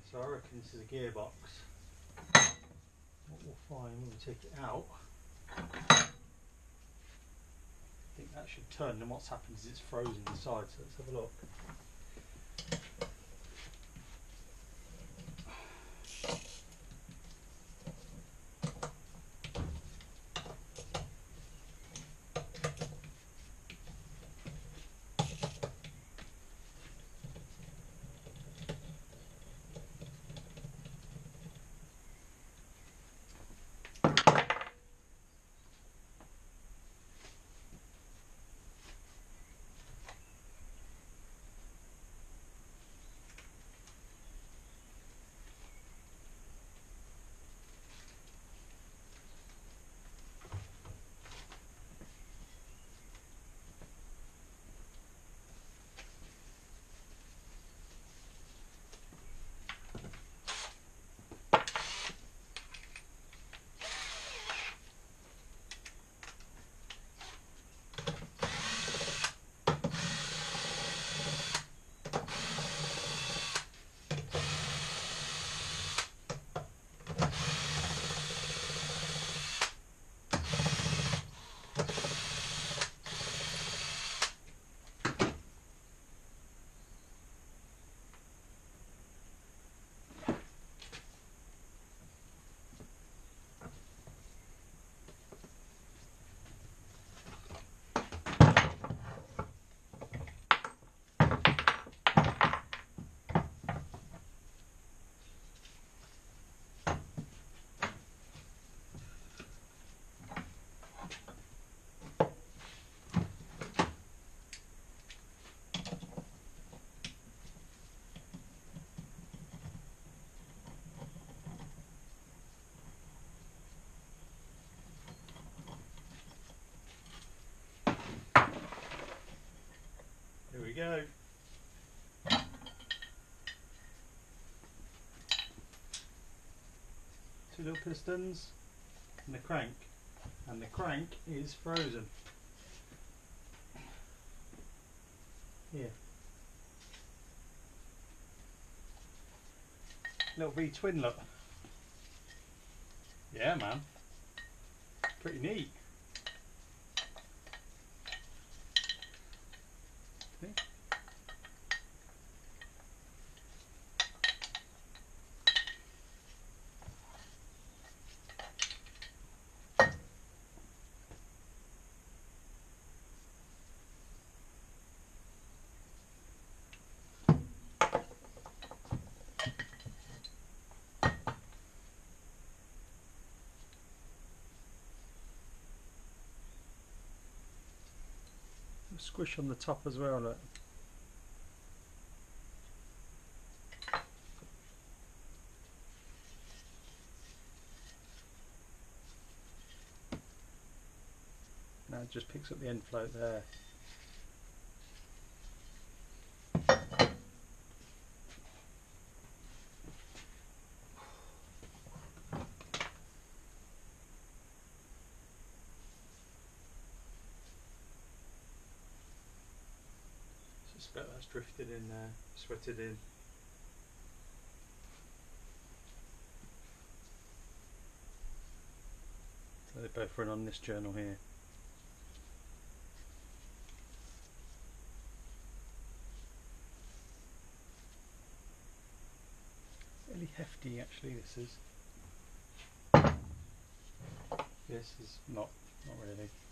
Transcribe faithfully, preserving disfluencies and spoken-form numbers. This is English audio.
So I reckon this is a gearbox. What we'll find when we take it out, I think that should turn, and what's happened is it's frozen inside, so let's have a look. Here we go. Two little pistons and the crank, and the crank is frozen. Here. Little V twin look. Yeah, man. Pretty neat. See? Squish on the top as well, look. Now it just picks up the end float there. Suspect that's drifted in there, sweated in. So they both run on this journal here. Really hefty actually this is. This is not, not really.